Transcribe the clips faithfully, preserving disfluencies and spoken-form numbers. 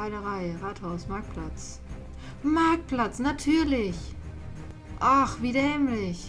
Heilerei, Rathaus, Marktplatz. Marktplatz, natürlich! Ach, wie dämlich!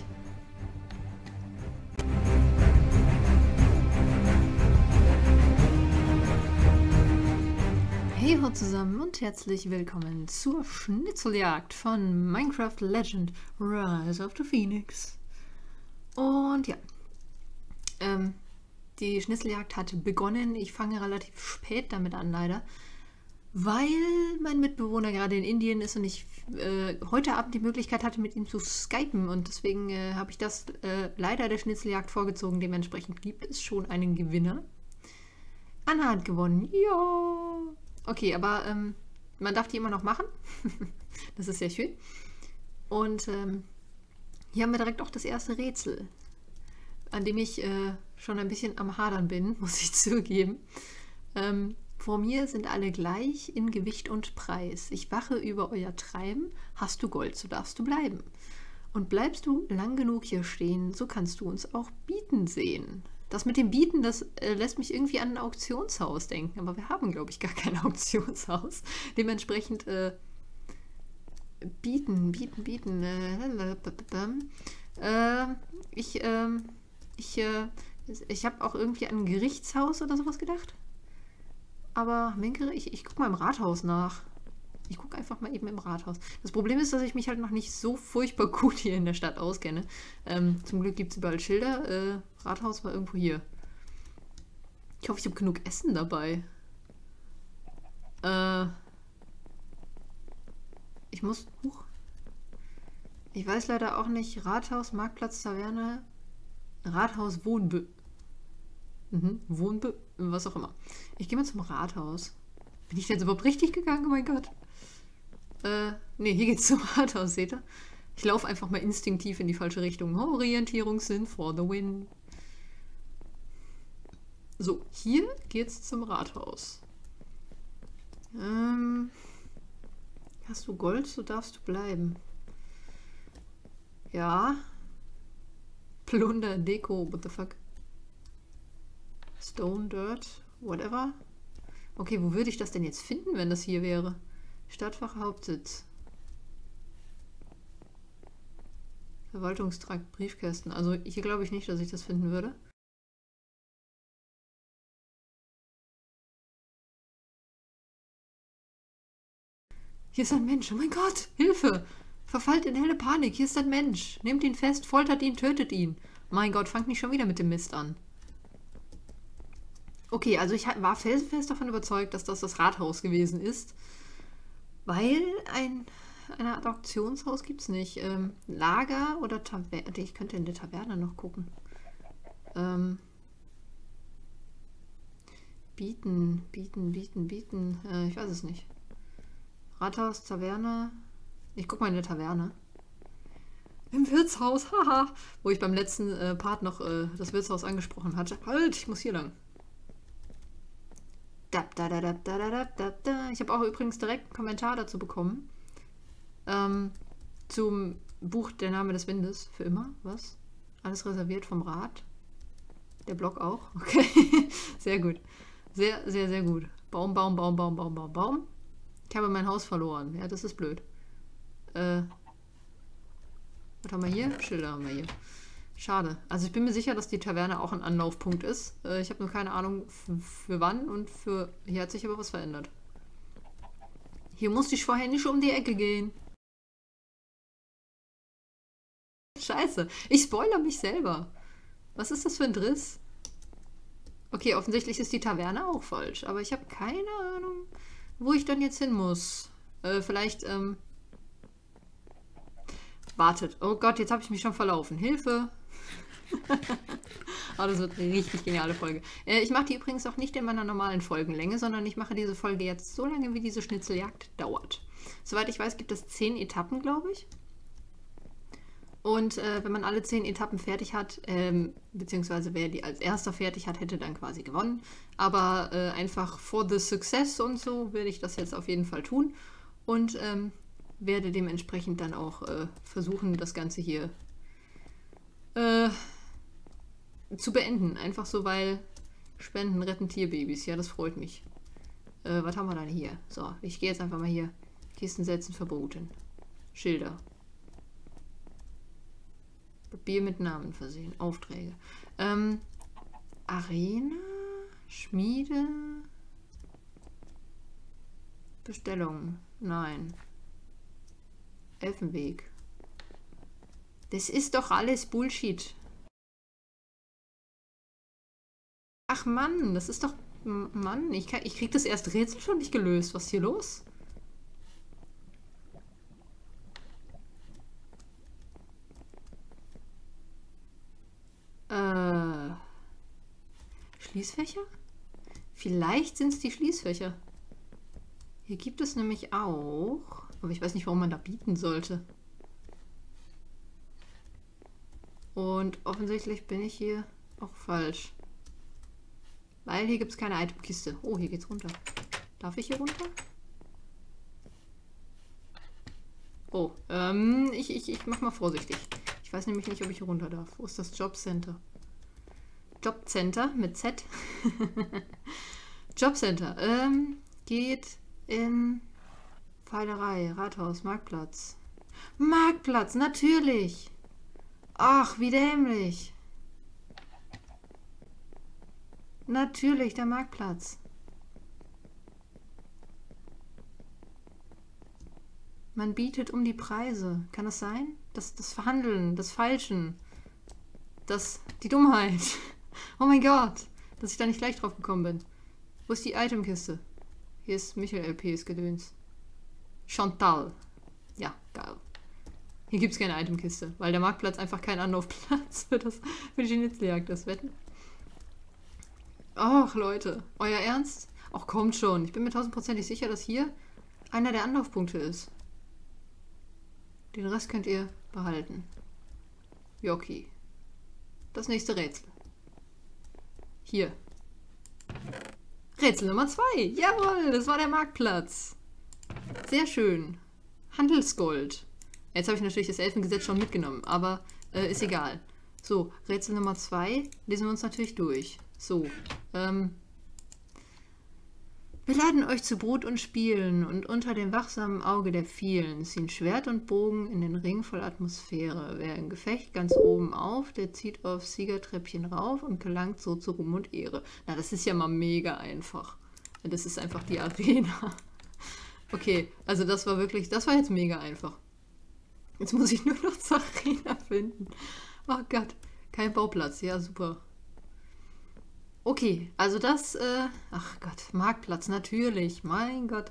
Hey ho zusammen und herzlich willkommen zur Schnitzeljagd von Minecraft Legend Rise of the Phoenix. Und ja, ähm, die Schnitzeljagd hat begonnen. Ich fange relativ spät damit an, leider, weil mein Mitbewohner gerade in Indien ist und ich äh, heute Abend die Möglichkeit hatte, mit ihm zu skypen. Und deswegen äh, habe ich das äh, leider der Schnitzeljagd vorgezogen. Dementsprechend gibt es schon einen Gewinner. Anna hat gewonnen. Ja. Okay, aber ähm, man darf die immer noch machen. Das ist sehr schön. Und ähm, hier haben wir direkt auch das erste Rätsel, an dem ich äh, schon ein bisschen am Hadern bin, muss ich zugeben. Ähm, vor mir sind alle gleich in Gewicht und Preis. Ich wache über euer Treiben. Hast du Gold, so darfst du bleiben. Und bleibst du lang genug hier stehen, so kannst du uns auch bieten sehen. Das mit dem Bieten, das äh, lässt mich irgendwie an ein Auktionshaus denken. Aber wir haben, glaube ich, gar kein Auktionshaus. Dementsprechend äh, bieten, bieten, bieten. Äh, äh, ich äh, ich, äh, ich habe auch irgendwie an ein Gerichtshaus oder sowas gedacht. Aber ich, ich gucke mal im Rathaus nach. Ich gucke einfach mal eben im Rathaus. Das Problem ist, dass ich mich halt noch nicht so furchtbar gut hier in der Stadt auskenne. Ähm, zum Glück gibt es überall Schilder. Äh, Rathaus war irgendwo hier. Ich hoffe, ich habe genug Essen dabei. Äh, ich muss... Huch. Ich weiß leider auch nicht. Rathaus, Marktplatz, Taverne. Rathaus, Wohnbü... Mhm, Wohnbü... Was auch immer. Ich gehe mal zum Rathaus. Bin ich jetzt überhaupt richtig gegangen? Oh mein Gott. Äh, nee, hier geht's zum Rathaus, seht ihr? Ich laufe einfach mal instinktiv in die falsche Richtung. Orientierungssinn for the win. So, hier geht's zum Rathaus. Ähm, hast du Gold, so darfst du bleiben. Ja. Plunder, Deko, what the fuck? Stone, Dirt, whatever. Okay, wo würde ich das denn jetzt finden, wenn das hier wäre? Stadtwache, Hauptsitz. Verwaltungstrakt, Briefkästen. Also hier glaube ich nicht, dass ich das finden würde. Hier ist ein Mensch. Oh mein Gott, Hilfe! Verfallt in helle Panik. Hier ist ein Mensch. Nehmt ihn fest, foltert ihn, tötet ihn. Mein Gott, fangt nicht schon wieder mit dem Mist an. Okay, also ich war felsenfest davon überzeugt, dass das das Rathaus gewesen ist. Weil ein, eine Art Auktionshaus gibt es nicht. Ähm, Lager oder Taverne. Ich könnte in der Taverne noch gucken. Ähm, bieten, bieten, bieten, bieten. Äh, ich weiß es nicht. Rathaus, Taverne. Ich guck mal in der Taverne. Im Wirtshaus, haha. Wo ich beim letzten äh, Part noch äh, das Wirtshaus angesprochen hatte. Halt, ich muss hier lang. Ich habe auch übrigens direkt einen Kommentar dazu bekommen. Ähm, zum Buch Der Name des Windes. Für immer. Was? Alles reserviert vom Rat. Der Blog auch. Okay. Sehr gut. Sehr, sehr, sehr gut. Baum, Baum, Baum, Baum, Baum, Baum, Baum. Ich habe mein Haus verloren. Ja, das ist blöd. Äh, was haben wir hier? Schilder haben wir hier. Schade. Also ich bin mir sicher, dass die Taverne auch ein Anlaufpunkt ist. Äh, ich habe nur keine Ahnung für wann und für... Hier hat sich aber was verändert. Hier musste ich vorher nicht um die Ecke gehen. Scheiße. Ich spoilere mich selber. Was ist das für ein Driss? Okay, offensichtlich ist die Taverne auch falsch. Aber ich habe keine Ahnung, wo ich dann jetzt hin muss. Äh, vielleicht, ähm... Wartet. Oh Gott, jetzt habe ich mich schon verlaufen. Hilfe! Oh, das wird eine richtig geniale Folge. Äh, ich mache die übrigens auch nicht in meiner normalen Folgenlänge, sondern ich mache diese Folge jetzt so lange, wie diese Schnitzeljagd dauert. Soweit ich weiß, gibt es zehn Etappen, glaube ich. Und äh, wenn man alle zehn Etappen fertig hat, ähm, beziehungsweise wer die als erster fertig hat, hätte dann quasi gewonnen. Aber äh, einfach for the success und so werde ich das jetzt auf jeden Fall tun. Und ähm, werde dementsprechend dann auch äh, versuchen, das Ganze hier äh, zu beenden. Einfach so, weil Spenden retten Tierbabys. Ja, das freut mich. Äh, was haben wir dann hier? So, ich gehe jetzt einfach mal hier. Kisten setzen verboten. Schilder. Papier mit Namen versehen. Aufträge. Ähm, Arena? Schmiede? Bestellung? Nein. Elfenweg. Das ist doch alles Bullshit. Ach Mann, das ist doch... Mann, ich, kann, ich krieg das erste Rätsel schon nicht gelöst. Was ist hier los? Äh... Schließfächer? Vielleicht sind es die Schließfächer. Hier gibt es nämlich auch... Aber ich weiß nicht, warum man da bieten sollte. Und offensichtlich bin ich hier auch falsch. Weil hier gibt es keine Itemkiste. Oh, hier geht's runter. Darf ich hier runter? Oh, ähm, ich, ich, ich mach mal vorsichtig. Ich weiß nämlich nicht, ob ich hier runter darf. Wo ist das Jobcenter? Jobcenter mit Z. Jobcenter. Ähm, geht in Pfeilerei, Rathaus, Marktplatz. Marktplatz, natürlich! Ach, wie dämlich. Natürlich, der Marktplatz. Man bietet um die Preise. Kann das sein? Das, das Verhandeln, das Falschen. Das, die Dummheit. Oh mein Gott, dass ich da nicht gleich drauf gekommen bin. Wo ist die Itemkiste? Hier ist Michael L Ps Gedöns. Chantal. Ja, geil. Hier gibt es keine Itemkiste, weil der Marktplatz einfach kein Anlaufplatz für, das, für die Schnitzeljagd ist. Wetten? Ach, Leute. Euer Ernst? Ach, kommt schon. Ich bin mir tausendprozentig sicher, dass hier einer der Anlaufpunkte ist. Den Rest könnt ihr behalten. Jockey. Das nächste Rätsel. Hier. Rätsel Nummer zwei. Jawohl, das war der Marktplatz. Sehr schön. Handelsgold. Jetzt habe ich natürlich das Elfengesetz schon mitgenommen, aber äh, ist egal. So, Rätsel Nummer zwei lesen wir uns natürlich durch. So, ähm... Wir laden euch zu Brot und Spielen und unter dem wachsamen Auge der vielen ziehen Schwert und Bogen in den Ring voll Atmosphäre. Wer im Gefecht ganz oben auf, der zieht aufs Siegertreppchen rauf und gelangt so zu Ruhm und Ehre. Na, das ist ja mal mega einfach. Das ist einfach die Arena. Okay, also das war wirklich, das war jetzt mega einfach. Jetzt muss ich nur noch zur Arena finden. Oh Gott, kein Bauplatz, ja super. Okay, also das, äh, ach Gott, Marktplatz, natürlich, mein Gott.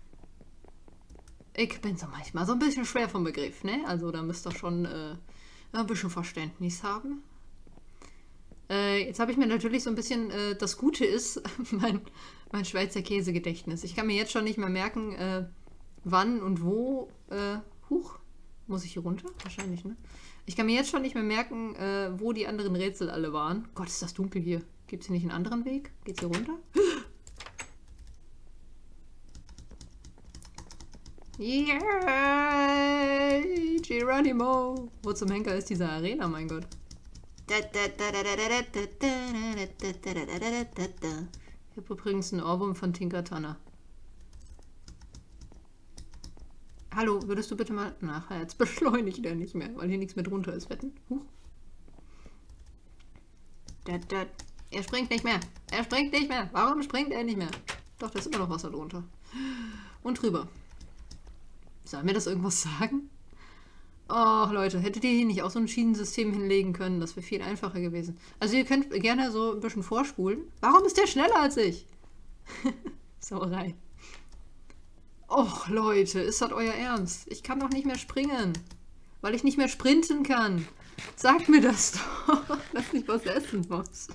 Ich bin so manchmal so ein bisschen schwer vom Begriff, ne? Also da müsst ihr schon äh, ein bisschen Verständnis haben. Äh, jetzt habe ich mir natürlich so ein bisschen, äh, das Gute ist, mein, mein Schweizer Käsegedächtnis. Ich kann mir jetzt schon nicht mehr merken, äh, wann und wo, äh, huch, muss ich hier runter? Wahrscheinlich, ne? Ich kann mir jetzt schon nicht mehr merken, äh, wo die anderen Rätsel alle waren. Gott, ist das dunkel hier. Gibt es hier nicht einen anderen Weg? Geht's hier runter? Yay! Geronimo! Wo zum Henker ist diese Arena, mein Gott? Ich habe übrigens einen Ohrwurm von Tinker Tanner. Hallo, würdest du bitte mal... Ach, jetzt beschleunigt er nicht mehr, weil hier nichts mehr drunter ist. Wetten? Huch. Er springt nicht mehr. Er springt nicht mehr. Warum springt er nicht mehr? Doch, da ist immer noch Wasser drunter. Und drüber. Soll mir das irgendwas sagen? Oh, Leute, hättet ihr hier nicht auch so ein Schienensystem hinlegen können? Das wäre viel einfacher gewesen. Also ihr könnt gerne so ein bisschen vorspulen. Warum ist der schneller als ich? Sauerei. Och, Leute, ist das euer Ernst? Ich kann doch nicht mehr springen. Weil ich nicht mehr sprinten kann. Sagt mir das doch, dass ich was essen muss.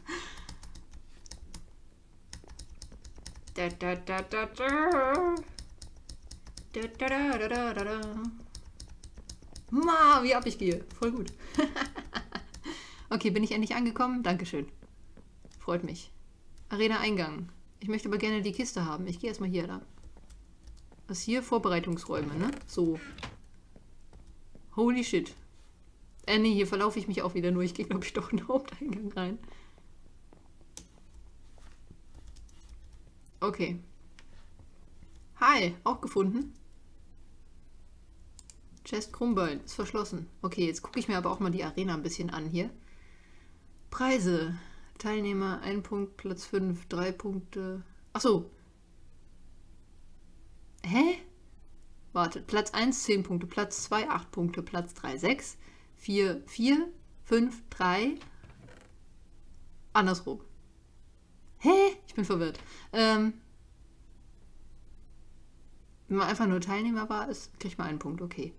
Da, da, da, da, da. Da, da, da, da, da, da, da. Ma, wie ab ich gehe. Voll gut. Okay, bin ich endlich angekommen? Dankeschön. Freut mich. Arena-Eingang. Ich möchte aber gerne die Kiste haben. Ich gehe erstmal hier lang. Was hier? Vorbereitungsräume, ne? So. Holy shit. Äh, nee, hier verlaufe ich mich auch wieder nur. Ich gehe, glaube ich, doch in den Haupteingang rein. Okay. Ei, auch gefunden. Chest Krummbein, ist verschlossen. Okay, jetzt gucke ich mir aber auch mal die Arena ein bisschen an hier. Preise. Teilnehmer, ein Punkt, Platz fünf, drei Punkte. Achso. Hä? Warte, Platz eins, zehn Punkte, Platz zwei, acht Punkte, Platz drei, sechs, vier, vier, fünf, drei. Andersrum. Hä? Ich bin verwirrt. Ähm, wenn man einfach nur Teilnehmer war, ist, kriegt man einen Punkt, okay.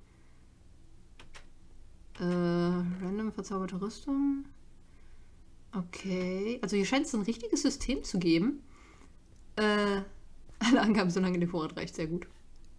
Äh, random verzauberte Rüstung. Okay. Also hier scheint es ein richtiges System zu geben. Äh, alle Angaben, solange der Vorrat reicht, sehr gut.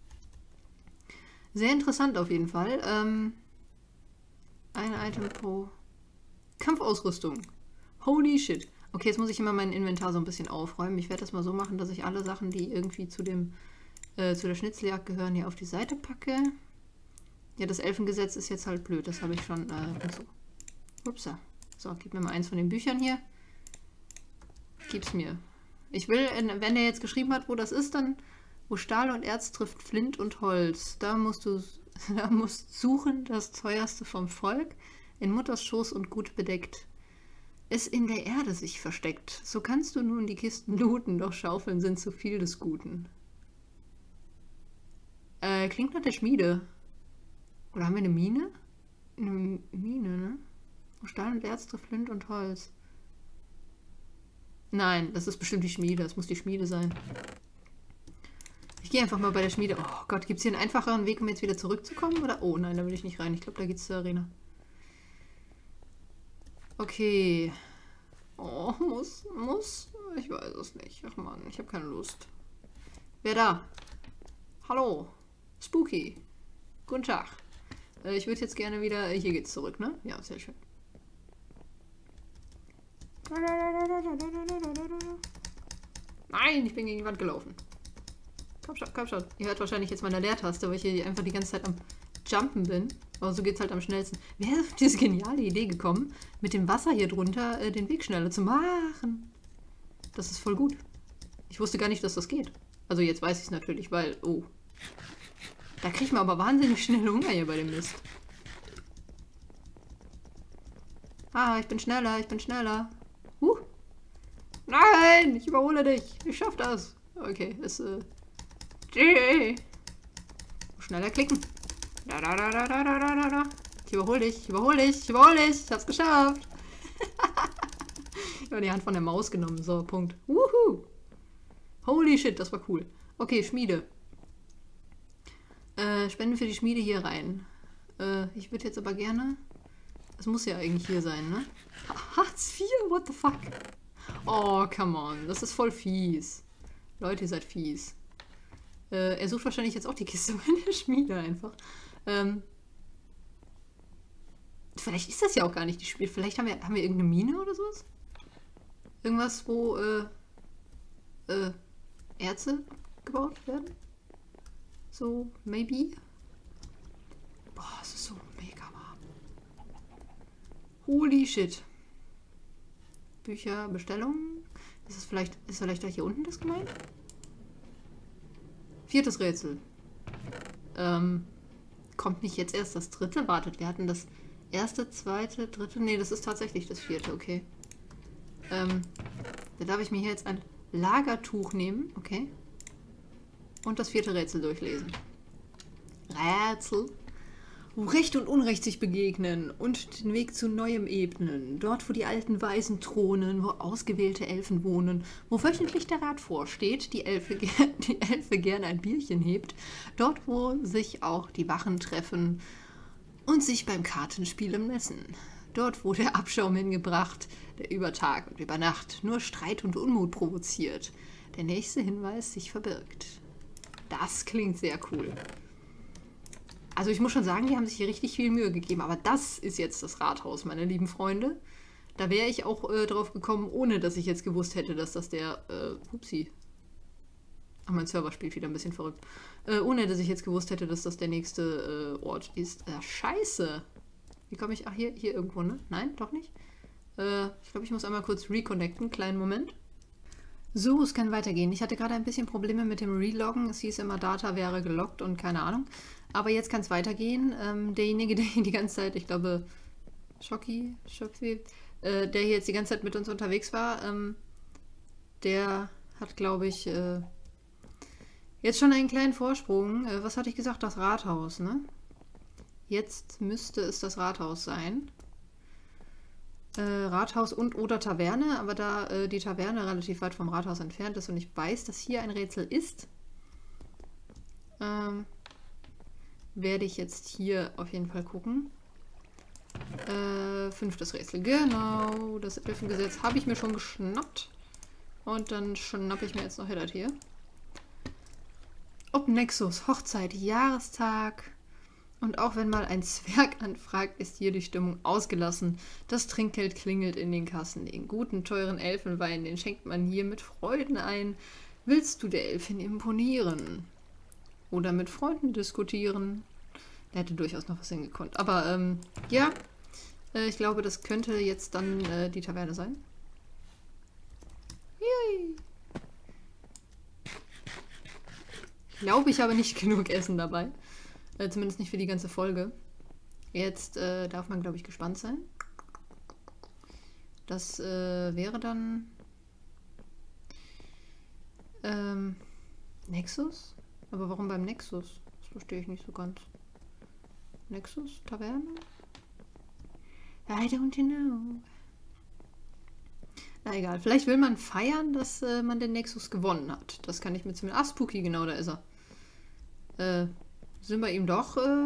Sehr interessant auf jeden Fall. Ähm, ein Item pro Kampfausrüstung. Holy shit. Okay, jetzt muss ich immer mein Inventar so ein bisschen aufräumen. Ich werde das mal so machen, dass ich alle Sachen, die irgendwie zu dem äh, zu der Schnitzeljagd gehören, hier auf die Seite packe. Ja, das Elfengesetz ist jetzt halt blöd. Das habe ich schon äh, und so. Upsa. So, gib mir mal eins von den Büchern hier. Gib's mir. Ich will, wenn der jetzt geschrieben hat, wo das ist, dann wo Stahl und Erz trifft Flint und Holz. Da musst du da musst suchen, das teuerste vom Volk, in Mutters Schoß und gut bedeckt. Es in der Erde sich versteckt. So kannst du nun die Kisten looten, doch Schaufeln sind zu viel des Guten. Äh, klingt nach der Schmiede. Oder haben wir eine Mine? Eine Mine, ne? Wo Stahl und Erz trifft Flint und Holz. Nein, das ist bestimmt die Schmiede. Das muss die Schmiede sein. Ich gehe einfach mal bei der Schmiede. Oh Gott, gibt es hier einen einfacheren Weg, um jetzt wieder zurückzukommen? Oder? Oh nein, da will ich nicht rein. Ich glaube, da geht's zur Arena. Okay. Oh, muss, muss. Ich weiß es nicht. Ach man, ich habe keine Lust. Wer da? Hallo. Spooky. Guten Tag. Äh, ich würde jetzt gerne wieder... Hier geht's zurück, ne? Ja, sehr schön. Nein, ich bin gegen die Wand gelaufen. Komm schon, komm schon. Ihr hört wahrscheinlich jetzt meine Leertaste, weil ich hier einfach die ganze Zeit am Jumpen bin. Aber so geht's halt am schnellsten. Wer ist auf diese geniale Idee gekommen, mit dem Wasser hier drunter äh, den Weg schneller zu machen? Das ist voll gut. Ich wusste gar nicht, dass das geht. Also jetzt weiß ich es natürlich, weil... Oh. Da kriegt man aber wahnsinnig schnell Hunger hier bei dem Mist. Ah, ich bin schneller, ich bin schneller. Huh. Nein, ich überhole dich. Ich schaff das. Okay, es äh... schneller klicken. Da, da, da, da, da, da, da, da. Ich überhole dich, ich überhole dich, ich überhole dich. Ich hab's geschafft. Ich habe die Hand von der Maus genommen. So, Punkt. Wuhu. Holy shit, das war cool. Okay, Schmiede. Äh, Spenden für die Schmiede hier rein. Äh, ich würde jetzt aber gerne... Das muss ja eigentlich hier sein, ne? Hartz vier? What the fuck? Oh, come on. Das ist voll fies. Leute, ihr seid fies. Äh, er sucht wahrscheinlich jetzt auch die Kiste bei der Schmiede einfach. Ähm, vielleicht ist das ja auch gar nicht die Schmiede. Vielleicht haben wir, haben wir irgendeine Mine oder sowas? Irgendwas, wo äh, äh, Erze gebaut werden? So, maybe? Boah, es ist so mega warm. Holy shit. Bücher, Bestellungen. Ist das vielleicht, ist vielleicht da hier unten das gemeint? Viertes Rätsel. Ähm, kommt nicht jetzt erst das dritte? Wartet, wir hatten das erste, zweite, dritte. Nee, das ist tatsächlich das vierte, okay. Ähm, da darf ich mir hier jetzt ein Lagertuch nehmen, okay. Und das vierte Rätsel durchlesen. Rätsel. Wo Recht und Unrecht sich begegnen und den Weg zu neuem ebnen. Dort, wo die alten Weisen thronen, wo ausgewählte Elfen wohnen, wo wöchentlich der Rat vorsteht, die Elfe, die Elfe gerne ein Bierchen hebt. Dort, wo sich auch die Wachen treffen und sich beim Kartenspielen messen. Dort, wo der Abschaum hingebracht, der über Tag und über Nacht nur Streit und Unmut provoziert, der nächste Hinweis sich verbirgt. Das klingt sehr cool. Also ich muss schon sagen, die haben sich hier richtig viel Mühe gegeben. Aber das ist jetzt das Rathaus, meine lieben Freunde. Da wäre ich auch äh, drauf gekommen, ohne dass ich jetzt gewusst hätte, dass das der... Äh, upsie. Ach, mein Server spielt wieder ein bisschen verrückt. Äh, ohne dass ich jetzt gewusst hätte, dass das der nächste äh, Ort ist. Äh, scheiße. Wie komme ich... Ach, hier, hier irgendwo, ne? Nein, doch nicht. Äh, ich glaube, ich muss einmal kurz reconnecten. Kleinen Moment. So, es kann weitergehen. Ich hatte gerade ein bisschen Probleme mit dem Reloggen. Es hieß immer, Data wäre geloggt und keine Ahnung. Aber jetzt kann es weitergehen. Ähm, derjenige, der hier die ganze Zeit, ich glaube, Schocki, Schöpfi, äh, der hier jetzt die ganze Zeit mit uns unterwegs war, ähm, der hat, glaube ich, äh, jetzt schon einen kleinen Vorsprung. Äh, was hatte ich gesagt? Das Rathaus, ne? Jetzt müsste es das Rathaus sein. Äh, Rathaus und oder Taverne, aber da äh, die Taverne relativ weit vom Rathaus entfernt ist und ich weiß, dass hier ein Rätsel ist, ähm, werde ich jetzt hier auf jeden Fall gucken. Äh, fünftes Rätsel, genau. Das Elfengesetz habe ich mir schon geschnappt. Und dann schnappe ich mir jetzt noch das hier. Ob Nexus, Hochzeit, Jahrestag. Und auch wenn mal ein Zwerg anfragt, ist hier die Stimmung ausgelassen. Das Trinkgeld klingelt in den Kassen. Den guten, teuren Elfenwein, den schenkt man hier mit Freuden ein. Willst du der Elfin imponieren? Oder mit Freunden diskutieren? Der hätte durchaus noch was hingekonnt. Aber, ähm, ja. Äh, ich glaube, das könnte jetzt dann äh, die Taverne sein. Yay. Ich glaube, ich habe nicht genug Essen dabei. Äh, zumindest nicht für die ganze Folge. Jetzt äh, darf man, glaube ich, gespannt sein. Das äh, wäre dann ähm, Nexus? Aber warum beim Nexus? Das verstehe ich nicht so ganz. Nexus? Taverne? I don't know. Na egal, vielleicht will man feiern, dass äh, man den Nexus gewonnen hat. Das kann ich mir zumindest... Ach, Spooky, genau, da ist er. Äh... Sind wir ihm doch äh,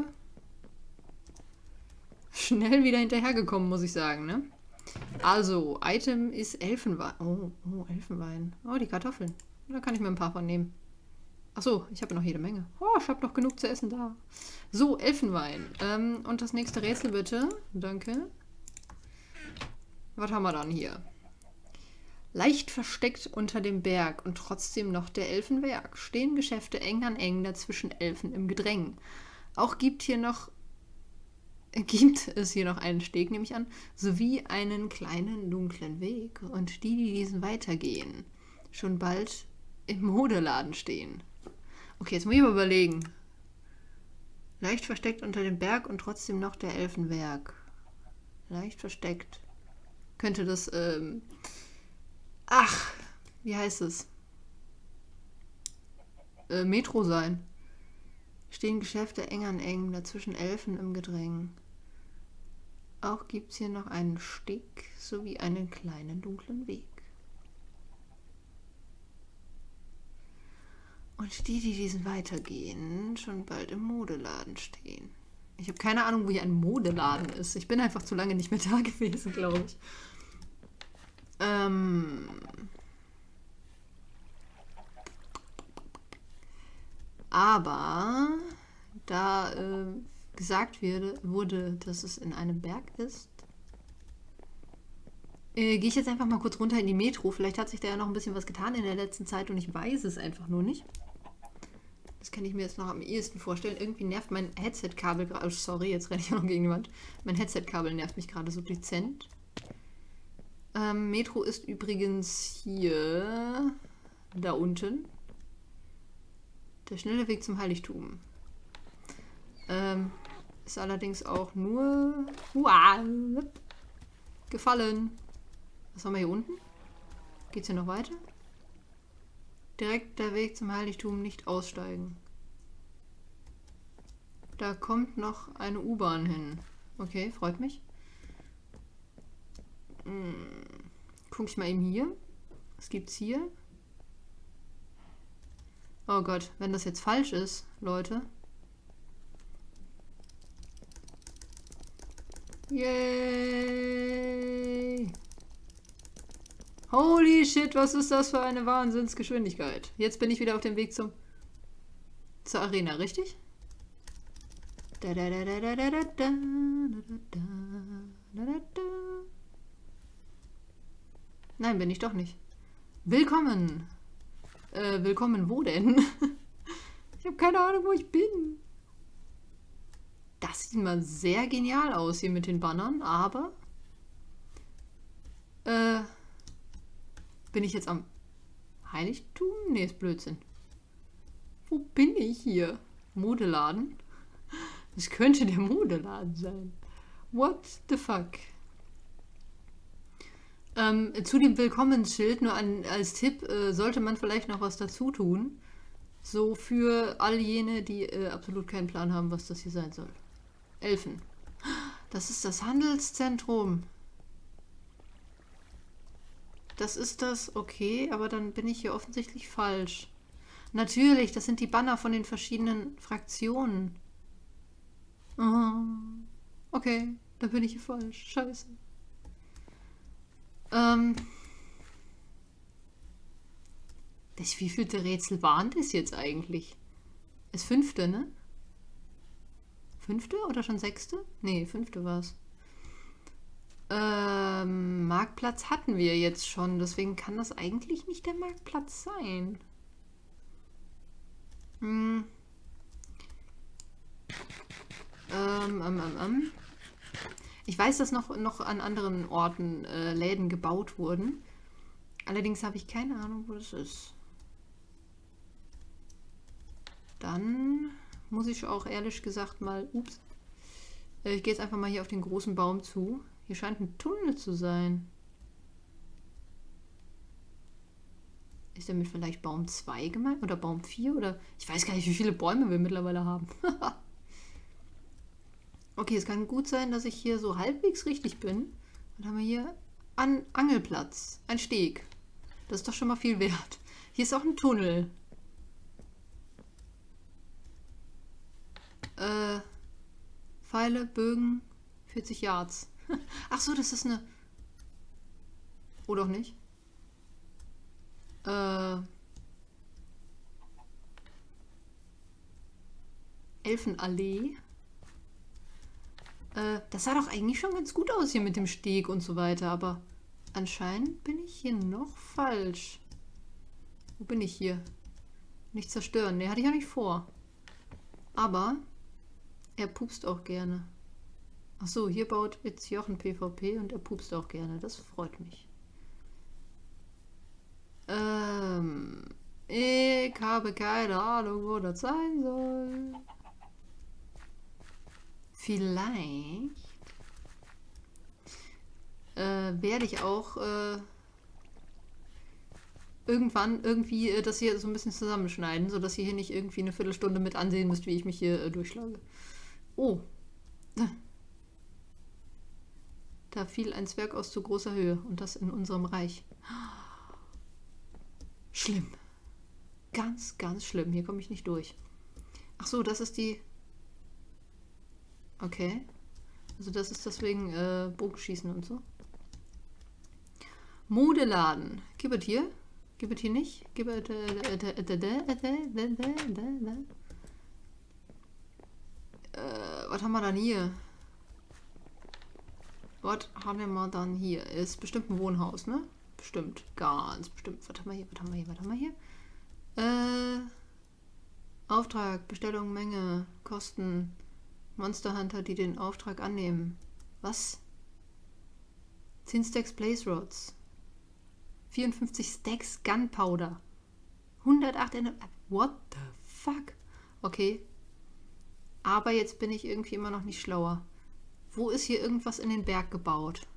schnell wieder hinterhergekommen, muss ich sagen, ne? Also, Item ist Elfenwein. Oh, oh, Elfenwein. Oh, die Kartoffeln. Da kann ich mir ein paar von nehmen. Achso, ich habe noch jede Menge. Oh, ich habe noch genug zu essen da. So, Elfenwein. Ähm, und das nächste Rätsel bitte. Danke. Was haben wir dann hier? Leicht versteckt unter dem Berg und trotzdem noch der Elfenwerk. Stehen Geschäfte eng an eng dazwischen Elfen im Gedräng. Auch gibt hier noch äh, gibt es hier noch einen Steg, nehme ich an, sowie einen kleinen dunklen Weg. Und die, die diesen weitergehen, schon bald im Modeladen stehen. Okay, jetzt muss ich mal überlegen. Leicht versteckt unter dem Berg und trotzdem noch der Elfenwerk. Leicht versteckt. Könnte das, ähm... Ach, wie heißt es? Äh, Metro sein. Stehen Geschäfte eng an eng, dazwischen Elfen im Gedräng. Auch gibt es hier noch einen Steg sowie einen kleinen dunklen Weg. Und die, die diesen weitergehen, schon bald im Modeladen stehen. Ich habe keine Ahnung, wo hier ein Modeladen ist. Ich bin einfach zu lange nicht mehr da gewesen, glaube ich. Ähm... Aber da äh, gesagt wurde, wurde, dass es in einem Berg ist, äh, gehe ich jetzt einfach mal kurz runter in die Metro. Vielleicht hat sich da ja noch ein bisschen was getan in der letzten Zeit und ich weiß es einfach nur nicht. Das kann ich mir jetzt noch am ehesten vorstellen. Irgendwie nervt mein Headset-Kabel gerade. Oh, sorry, jetzt renne ich auch noch gegen die Wand. Mein Headset-Kabel nervt mich gerade so dezent. Ähm, Metro ist übrigens hier, da unten. Der schnelle Weg zum Heiligtum. Ähm, ist allerdings auch nur uah, gefallen. Was haben wir hier unten? Geht's hier noch weiter? Direkt der Weg zum Heiligtum, nicht aussteigen. Da kommt noch eine U-Bahn hin. Okay, freut mich. Hm. Guck ich mal eben hier. Was gibt's hier? Oh Gott, wenn das jetzt falsch ist, Leute. Yay! Holy shit, was ist das für eine Wahnsinnsgeschwindigkeit? Jetzt bin ich wieder auf dem Weg zum zur Arena, richtig? Nein, bin ich doch nicht. Willkommen! Äh, willkommen wo denn? Ich habe keine Ahnung, wo ich bin. Das sieht mal sehr genial aus hier mit den Bannern, aber äh, bin ich jetzt am Heiligtum? Nee, ist Blödsinn. Wo bin ich hier? Modeladen? Das könnte der Modeladen sein. What the fuck? Ähm, zu dem Willkommensschild, nur an, als Tipp, äh, sollte man vielleicht noch was dazu tun. So für all jene, die äh, absolut keinen Plan haben, was das hier sein soll. Elfen. Das ist das Handelszentrum. Das ist das, okay, aber dann bin ich hier offensichtlich falsch. Natürlich, das sind die Banner von den verschiedenen Fraktionen. Oh, okay, dann bin ich hier falsch. Scheiße. Ähm. Das wievielte Rätsel waren das jetzt eigentlich? Das fünfte, ne? Fünfte oder schon sechste? Nee, fünfte war es. Ähm, Marktplatz hatten wir jetzt schon, deswegen kann das eigentlich nicht der Marktplatz sein. Hm. Ähm, ähm, ähm, ähm. Ich weiß, dass noch, noch an anderen Orten äh, Läden gebaut wurden. Allerdings habe ich keine Ahnung, wo das ist. Dann muss ich auch ehrlich gesagt mal... Ups. Ich gehe jetzt einfach mal hier auf den großen Baum zu. Hier scheint ein Tunnel zu sein. Ist damit vielleicht Baum zwei gemeint? Oder Baum vier? Oder ich weiß gar nicht, wie viele Bäume wir mittlerweile haben. Okay, es kann gut sein, dass ich hier so halbwegs richtig bin. Dann haben wir hier einen Angelplatz. Ein Steg. Das ist doch schon mal viel wert. Hier ist auch ein Tunnel. Äh, Pfeile, Bögen, vierzig Yards. Ach so, das ist eine... Oder auch nicht. Äh... Elfenallee. Äh, das sah doch eigentlich schon ganz gut aus hier mit dem Steg und so weiter, aber anscheinend bin ich hier noch falsch. Wo bin ich hier? Nicht zerstören. Ne, hatte ich auch nicht vor. Aber er pupst auch gerne. Ach so, hier baut jetzt Jochen PvP und er pupst auch gerne. Das freut mich. Ähm, ich habe keine Ahnung, wo das sein soll. Vielleicht äh, werde ich auch äh, irgendwann irgendwie äh, das hier so ein bisschen zusammenschneiden, sodass ihr hier nicht irgendwie eine Viertelstunde mit ansehen müsst, wie ich mich hier äh, durchschlage. Oh. Da fiel ein Zwerg aus zu großer Höhe und das in unserem Reich. Schlimm. Ganz, ganz schlimm. Hier komme ich nicht durch. Ach so, das ist die... Okay. Also das ist deswegen äh, Bogenschießen und so. Modeladen. Gib es hier. Gib es hier nicht. Gib es... Was haben wir dann hier? Was haben wir mal dann hier? Ist bestimmt ein Wohnhaus, ne? Bestimmt. Ganz bestimmt. Was haben wir hier? Was haben wir hier? Was haben wir hier? Äh... Auftrag, Bestellung, Menge, Kosten... Monster Hunter, die den Auftrag annehmen. Was? zehn Stacks Blaze Rods. vierundfünfzig Stacks Gunpowder. hundertacht in... What the fuck? Okay. Aber jetzt bin ich irgendwie immer noch nicht schlauer. Wo ist hier irgendwas in den Berg gebaut?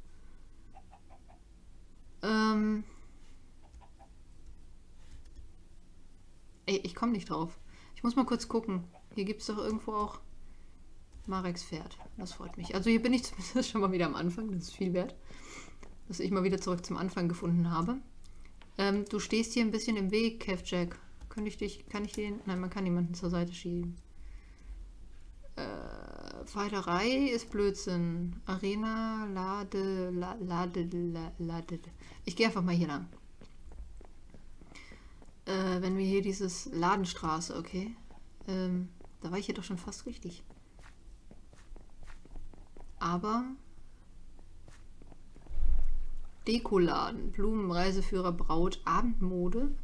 Ähm... Ey, ich komme nicht drauf. Ich muss mal kurz gucken. Hier gibt es doch irgendwo auch... Mareks Pferd. Das freut mich. Also hier bin ich zumindest schon mal wieder am Anfang. Das ist viel wert. Dass ich mal wieder zurück zum Anfang gefunden habe. Ähm, du stehst hier ein bisschen im Weg, Kevjack. Könnte ich dich... Kann ich den... Nein, man kann niemanden zur Seite schieben. Äh, Fighterei ist Blödsinn. Arena, Lade... La, Lade... La, Lade... Ich gehe einfach mal hier lang. Äh, wenn wir hier dieses... Ladenstraße, okay. Ähm, da war ich hier doch schon fast richtig. Aber Dekoladen, Blumen, Reiseführer, Braut, Abendmode,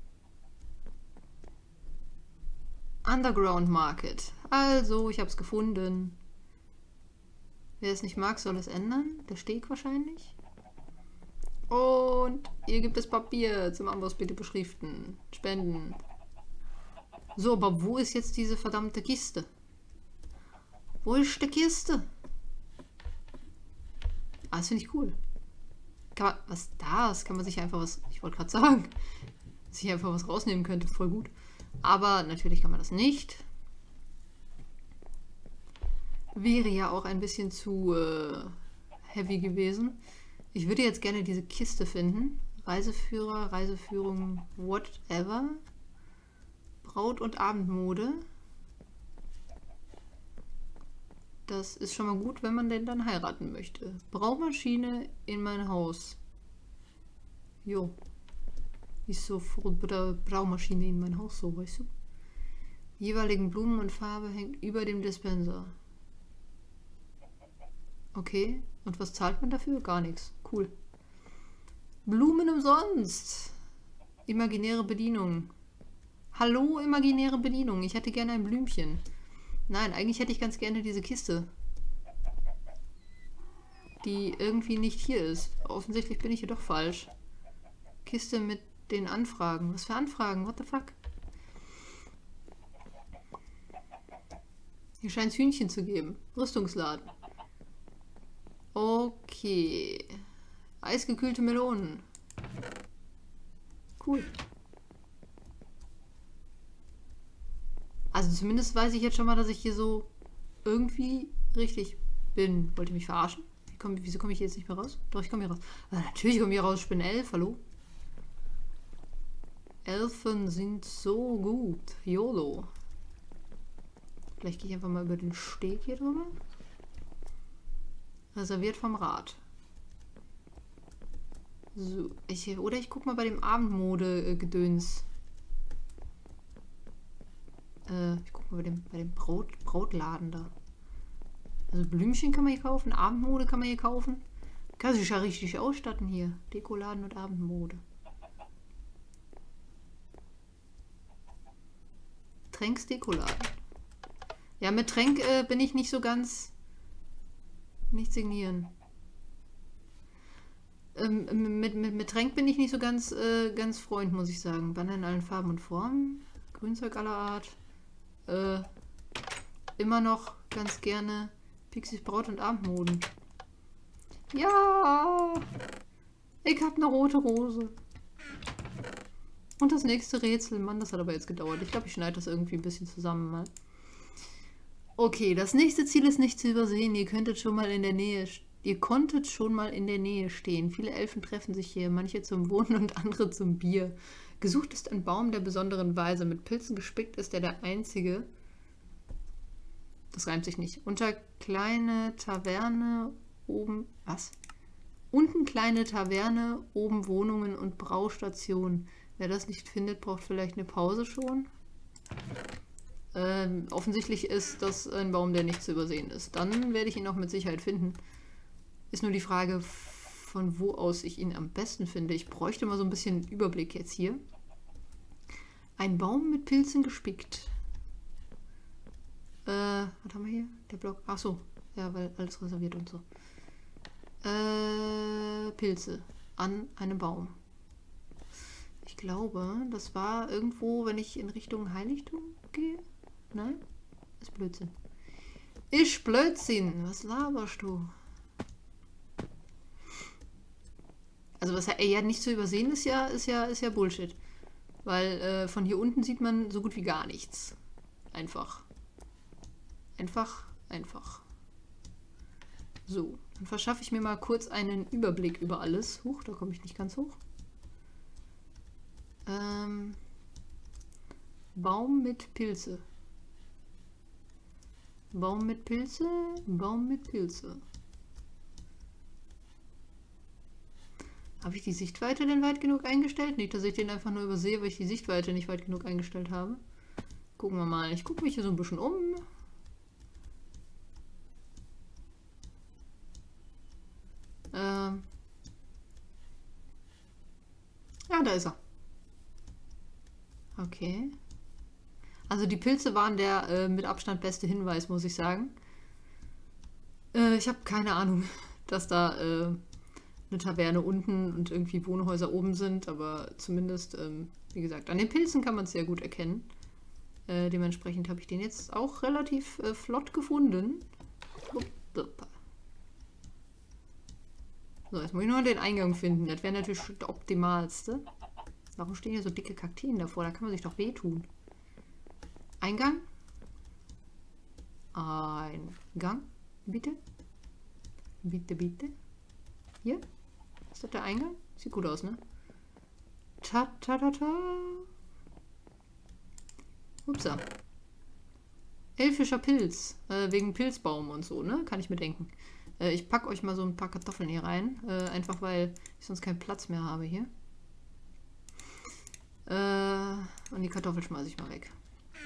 Underground Market. Also, ich habe es gefunden. Wer es nicht mag, soll es ändern. Der Steg wahrscheinlich. Und hier gibt es Papier zum Amboss bitte beschriften. Spenden. So, aber wo ist jetzt diese verdammte Kiste? Wo ist die Kiste? Ah, das finde ich cool. Kann man, was das? Kann man sich einfach was, ich wollte gerade sagen, sich einfach was rausnehmen könnte, voll gut. Aber natürlich kann man das nicht. Wäre ja auch ein bisschen zu äh, heavy gewesen. Ich würde jetzt gerne diese Kiste finden. Reiseführer, Reiseführung, whatever. Braut- und Abendmode. Das ist schon mal gut, wenn man denn dann heiraten möchte. Braumaschine in mein Haus. Jo. Ist so vor der Braumaschine in mein Haus, so, weißt du? Die jeweiligen Blumen und Farbe hängt über dem Dispenser. Okay. Und was zahlt man dafür? Gar nichts. Cool. Blumen umsonst. Imaginäre Bedienung. Hallo, imaginäre Bedienung. Ich hätte gerne ein Blümchen. Nein, eigentlich hätte ich ganz gerne diese Kiste. Die irgendwie nicht hier ist. Offensichtlich bin ich hier doch falsch. Kiste mit den Anfragen. Was für Anfragen? What the fuck? Hier scheint es Hühnchen zu geben. Rüstungsladen. Okay. Eisgekühlte Melonen. Cool. Also zumindest weiß ich jetzt schon mal, dass ich hier so irgendwie richtig bin. Wollt ihr mich verarschen? Wie komm, wieso komme ich hier jetzt nicht mehr raus? Doch, ich komme hier raus. Ah, natürlich komme ich hier raus. Ich bin elf, hallo? Elfen sind so gut. YOLO. Vielleicht gehe ich einfach mal über den Steg hier drüber. Reserviert vom Rat. So, ich, oder ich guck mal bei dem Abendmode-Gedöns. Äh, ich guck mal bei dem, bei dem Braut, Brautladen da. Also Blümchen kann man hier kaufen, Abendmode kann man hier kaufen. Kann sich ja richtig ausstatten hier. Dekoladen und Abendmode. Tränks Dekoladen. Ja, mit Tränk äh, bin ich nicht so ganz... Nicht signieren. Ähm, mit, mit, mit Tränk bin ich nicht so ganz, äh, ganz Freund, muss ich sagen. Banner in allen Farben und Formen. Grünzeug aller Art. Äh, immer noch ganz gerne Pixies Braut- und Abendmoden. Ja! Ich hab eine rote Rose. Und das nächste Rätsel. Mann, das hat aber jetzt gedauert. Ich glaube, ich schneide das irgendwie ein bisschen zusammen mal. Okay, das nächste Ziel ist nicht zu übersehen. Ihr könntet schon mal in der Nähe, ihr konntet schon mal in der Nähe stehen. Viele Elfen treffen sich hier, manche zum Wohnen und andere zum Bier. Gesucht ist ein Baum der besonderen Weise. Mit Pilzen gespickt ist er der einzige. Das reimt sich nicht. Unter kleine Taverne, oben... Was? Unten kleine Taverne, oben Wohnungen und Braustationen. Wer das nicht findet, braucht vielleicht eine Pause schon. Ähm, offensichtlich ist das ein Baum, der nicht zu übersehen ist. Dann werde ich ihn auch mit Sicherheit finden. Ist nur die Frage, von wo aus ich ihn am besten finde. Ich bräuchte mal so ein bisschen Überblick jetzt hier. Ein Baum mit Pilzen gespickt. Äh, was haben wir hier? Der Block. Ach so. Ja, weil alles reserviert und so. Äh, Pilze. An einem Baum. Ich glaube, das war irgendwo, wenn ich in Richtung Heiligtum gehe. Nein? Ist Blödsinn. Ist Blödsinn. Was laberst du? Also was ja nicht zu übersehen ist ja, ist ja, ist ja Bullshit. Weil äh, von hier unten sieht man so gut wie gar nichts. Einfach. Einfach, einfach. So, dann verschaffe ich mir mal kurz einen Überblick über alles. Huch, da komme ich nicht ganz hoch. Ähm, Baum mit Pilze. Baum mit Pilze, Baum mit Pilze. Habe ich die Sichtweite denn weit genug eingestellt? Nicht, dass ich den einfach nur übersehe, weil ich die Sichtweite nicht weit genug eingestellt habe. Gucken wir mal. Ich gucke mich hier so ein bisschen um. Ähm. Ja, da ist er. Okay. Also die Pilze waren der äh, mit Abstand beste Hinweis, muss ich sagen. Äh, ich habe keine Ahnung, dass da äh, eine Taverne unten und irgendwie Wohnhäuser oben sind, aber zumindest, ähm, wie gesagt, an den Pilzen kann man es sehr gut erkennen. Äh, dementsprechend habe ich den jetzt auch relativ äh, flott gefunden. So, jetzt muss ich nur den Eingang finden. Das wäre natürlich der optimalste. Warum stehen hier so dicke Kakteen davor? Da kann man sich doch wehtun. Eingang. Eingang. Bitte. Bitte, bitte. Hier. Ist das der Eingang? Sieht gut aus, ne? Ta, ta, ta, ta. Upsa. Elfischer Pilz. Äh, wegen Pilzbaum und so, ne? Kann ich mir denken. Äh, ich packe euch mal so ein paar Kartoffeln hier rein. Äh, einfach weil ich sonst keinen Platz mehr habe hier. Äh, und die Kartoffel schmeiße ich mal weg.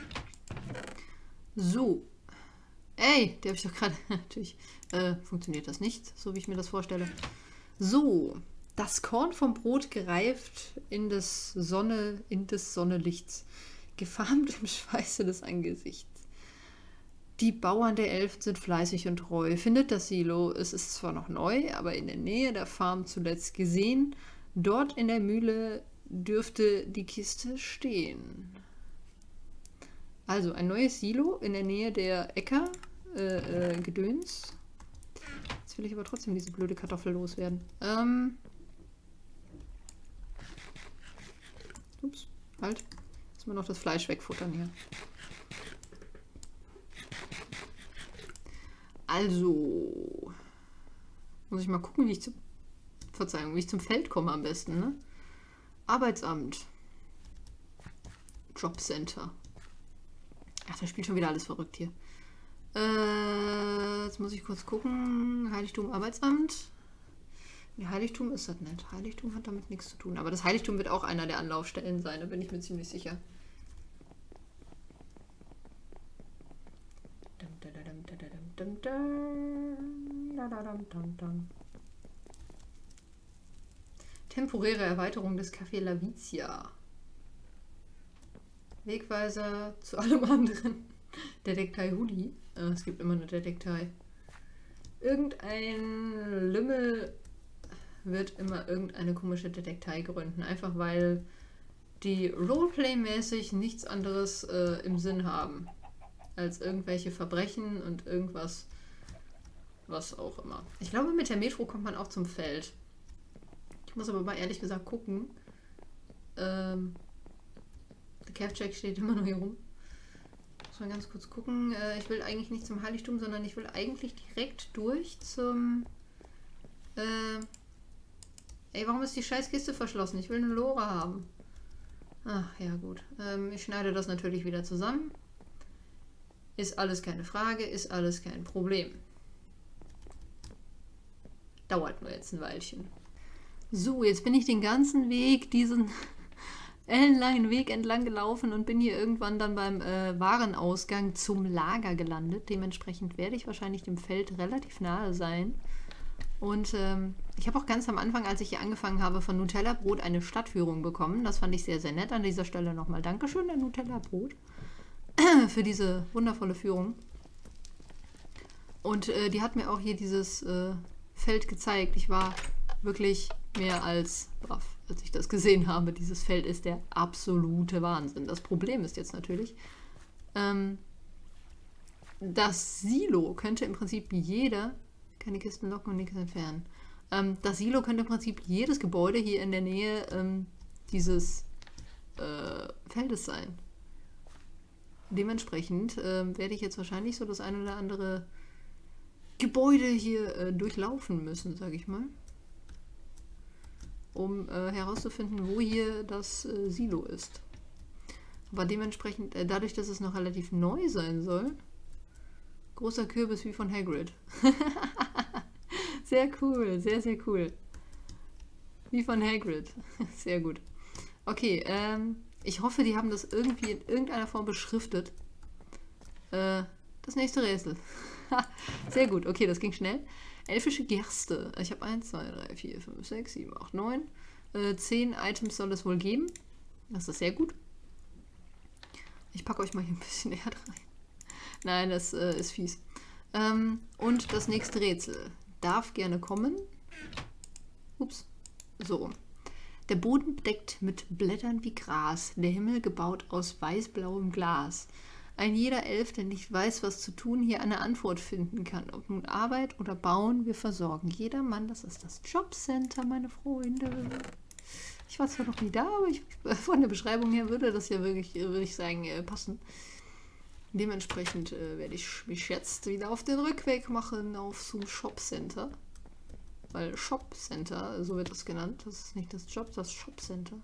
So. Ey, die habe ich doch gerade... Natürlich äh, funktioniert das nicht, so wie ich mir das vorstelle. So. Das Korn vom Brot gereift in des Sonne, in des Sonnelichts. Gefarmt im Schweiße des Angesichts. Die Bauern der Elfen sind fleißig und treu. Findet das Silo. Es ist zwar noch neu, aber in der Nähe der Farm zuletzt gesehen. Dort in der Mühle dürfte die Kiste stehen. Also ein neues Silo in der Nähe der Äcker. Äh, äh, Gedöns. Jetzt will ich aber trotzdem diese blöde Kartoffel loswerden. Ähm. Ups, halt. Lass mal noch das Fleisch wegfuttern hier. Also. Muss ich mal gucken, wie ich zum. Verzeihung, wie ich zum Feld komme am besten, ne? Arbeitsamt. Jobcenter. Ach, da spielt schon wieder alles verrückt hier. Äh, jetzt muss ich kurz gucken. Heiligtum, Arbeitsamt. Nee, Heiligtum ist das nicht. Heiligtum hat damit nichts zu tun. Aber das Heiligtum wird auch einer der Anlaufstellen sein, da bin ich mir ziemlich sicher. Temporäre Erweiterung des Café Lavizia. Wegweiser zu allem anderen. Detektei Hudi. Äh, es gibt immer eine Detektei. Irgendein Lümmel wird immer irgendeine komische Detektei gründen. Einfach weil die Roleplay-mäßig nichts anderes äh, im Sinn haben. Als irgendwelche Verbrechen und irgendwas, was auch immer. Ich glaube, mit der Metro kommt man auch zum Feld. Ich muss aber mal ehrlich gesagt gucken. Ähm, der Cavcheck steht immer noch hier rum. Muss mal ganz kurz gucken. Äh, ich will eigentlich nicht zum Heiligtum, sondern ich will eigentlich direkt durch zum... Äh, ey, warum ist die Scheißkiste verschlossen? Ich will eine Lore haben. Ach, ja gut. Ähm, ich schneide das natürlich wieder zusammen. Ist alles keine Frage, ist alles kein Problem. Dauert nur jetzt ein Weilchen. So, jetzt bin ich den ganzen Weg, diesen ellenlangen Weg entlang gelaufen und bin hier irgendwann dann beim äh, Warenausgang zum Lager gelandet. Dementsprechend werde ich wahrscheinlich dem Feld relativ nahe sein. Und ähm, ich habe auch ganz am Anfang, als ich hier angefangen habe, von Nutella Brot eine Stadtführung bekommen. Das fand ich sehr, sehr nett. An dieser Stelle nochmal Dankeschön an Nutella Brot für diese wundervolle Führung. Und äh, die hat mir auch hier dieses äh, Feld gezeigt. Ich war wirklich mehr als baff, als ich das gesehen habe. Dieses Feld ist der absolute Wahnsinn. Das Problem ist jetzt natürlich, ähm, das Silo könnte im Prinzip jeder, keine Kisten locken und nichts entfernen. Ähm, das Silo könnte im Prinzip jedes Gebäude hier in der Nähe ähm, dieses äh, Feldes sein. Dementsprechend äh, werde ich jetzt wahrscheinlich so das ein oder andere Gebäude hier äh, durchlaufen müssen, sage ich mal. Um äh, herauszufinden, wo hier das äh, Silo ist. Aber dementsprechend, äh, dadurch, dass es noch relativ neu sein soll, großer Kürbis wie von Hagrid. Sehr cool, sehr, sehr cool. Wie von Hagrid. Sehr gut. Okay, ähm, ich hoffe, die haben das irgendwie in irgendeiner Form beschriftet. Äh, das nächste Rätsel. Sehr gut, okay, das ging schnell. Elfische Gerste. Ich habe eins, zwei, drei, vier, fünf, sechs, sieben, acht, neun. Äh, zehn Items soll es wohl geben. Das ist sehr gut. Ich packe euch mal hier ein bisschen Erde rein. Nein, das äh, ist fies. Ähm, und das nächste Rätsel darf gerne kommen. Ups. So. Der Boden bedeckt mit Blättern wie Gras, der Himmel gebaut aus weiß-blauem Glas. Ein jeder Elf, der nicht weiß, was zu tun, hier eine Antwort finden kann. Ob nun Arbeit oder Bauen, wir versorgen jedermann. Das ist das Jobcenter, meine Freunde. Ich war zwar noch nie da, aber ich, von der Beschreibung her würde das ja wirklich, würde ich sagen, passen. Dementsprechend äh, werde ich mich jetzt wieder auf den Rückweg machen auf zum Shopcenter. Weil Shopcenter, so wird das genannt, das ist nicht das Job, das Shopcenter.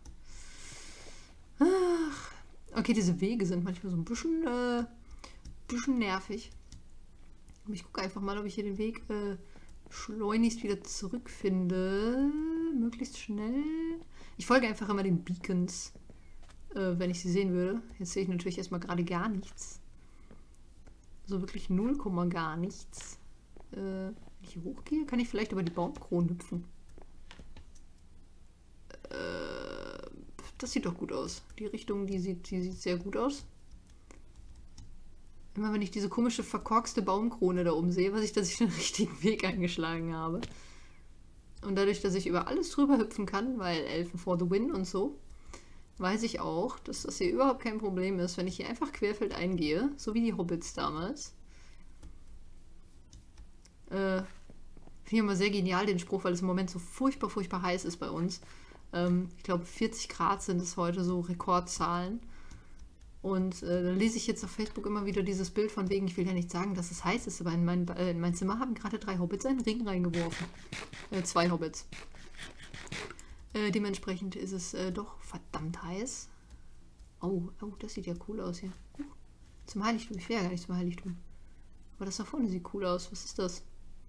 Ach, okay, diese Wege sind manchmal so ein bisschen, äh, bisschen nervig. Aber ich gucke einfach mal, ob ich hier den Weg äh, schleunigst wieder zurückfinde. Möglichst schnell. Ich folge einfach immer den Beacons, äh, wenn ich sie sehen würde. Jetzt sehe ich natürlich erstmal gerade gar nichts. So wirklich null Komma gar nichts. Äh, wenn ich hier hochgehe, kann ich vielleicht über die Baumkronen hüpfen. Äh, das sieht doch gut aus. Die Richtung, die sieht, die sieht sehr gut aus. Immer wenn ich diese komische, verkorkste Baumkrone da oben sehe, weiß ich, dass ich den richtigen Weg eingeschlagen habe. Und dadurch, dass ich über alles drüber hüpfen kann, weil Elfen for the win und so, weiß ich auch, dass das hier überhaupt kein Problem ist, wenn ich hier einfach querfeldein gehe, so wie die Hobbits damals. Äh, finde ich immer sehr genial, den Spruch, weil es im Moment so furchtbar, furchtbar heiß ist bei uns. Ähm, ich glaube, vierzig Grad sind es heute, so Rekordzahlen. Und äh, da lese ich jetzt auf Facebook immer wieder dieses Bild von wegen, ich will ja nicht sagen, dass es heiß ist, aber in mein, äh, in mein Zimmer haben gerade drei Hobbits einen Ring reingeworfen. Äh, zwei Hobbits. Äh, dementsprechend ist es äh, doch verdammt heiß. Oh, oh, das sieht ja cool aus hier. Uh, zum Heiligtum. Ich will ja gar nicht zum Heiligtum. Aber das da vorne sieht cool aus. Was ist das?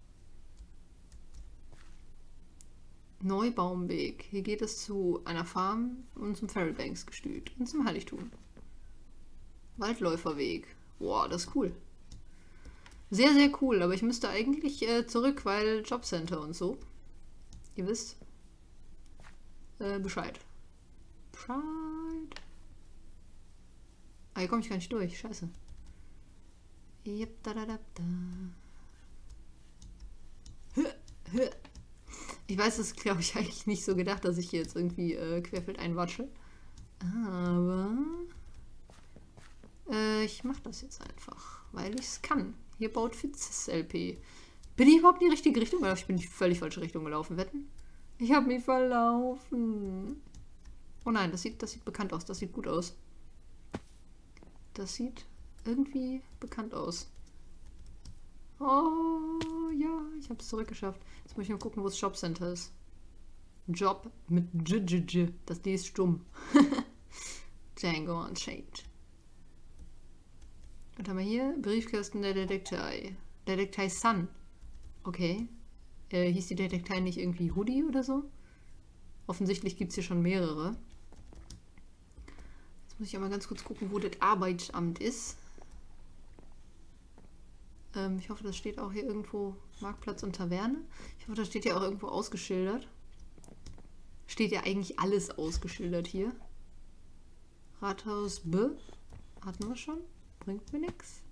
Neubaumweg. Hier geht es zu einer Farm und zum Ferrybanks-Gestüt und zum Heiligtum. Waldläuferweg. Boah, das ist cool. Sehr, sehr cool. Aber ich müsste eigentlich äh, zurück, weil Jobcenter und so. Ihr wisst. Äh, Bescheid. Bescheid. Ah, hier komme ich gar nicht durch. Scheiße. Yep, da, da, da, da. Ich weiß, das ist, glaube ich, eigentlich nicht so gedacht, dass ich hier jetzt irgendwie äh, querfeldein watsche. Aber äh, ich mache das jetzt einfach, weil ich es kann. Hier baut Fitzes L P. Bin ich überhaupt in die richtige Richtung? Oder ich bin in die völlig falsche Richtung gelaufen, wetten? Ich habe mich verlaufen. Oh nein, das sieht, das sieht bekannt aus. Das sieht gut aus. Das sieht irgendwie bekannt aus. Oh, ja, ich habe es zurückgeschafft. Jetzt muss ich mal gucken, wo das Jobcenter ist. Job mit J J J. Das D ist stumm. Django Unchained. Was haben wir hier? Briefkasten der Detektei. Detektei Sun. Okay. Äh, hieß die Detektei nicht irgendwie Hoodie oder so? Offensichtlich gibt es hier schon mehrere. Jetzt muss ich aber ganz kurz gucken, wo das Arbeitsamt ist. Ähm, ich hoffe, das steht auch hier irgendwo Marktplatz und Taverne. Ich hoffe, das steht ja auch irgendwo ausgeschildert. Steht ja eigentlich alles ausgeschildert hier. Rathaus B. Hatten wir schon. Bringt mir nichts.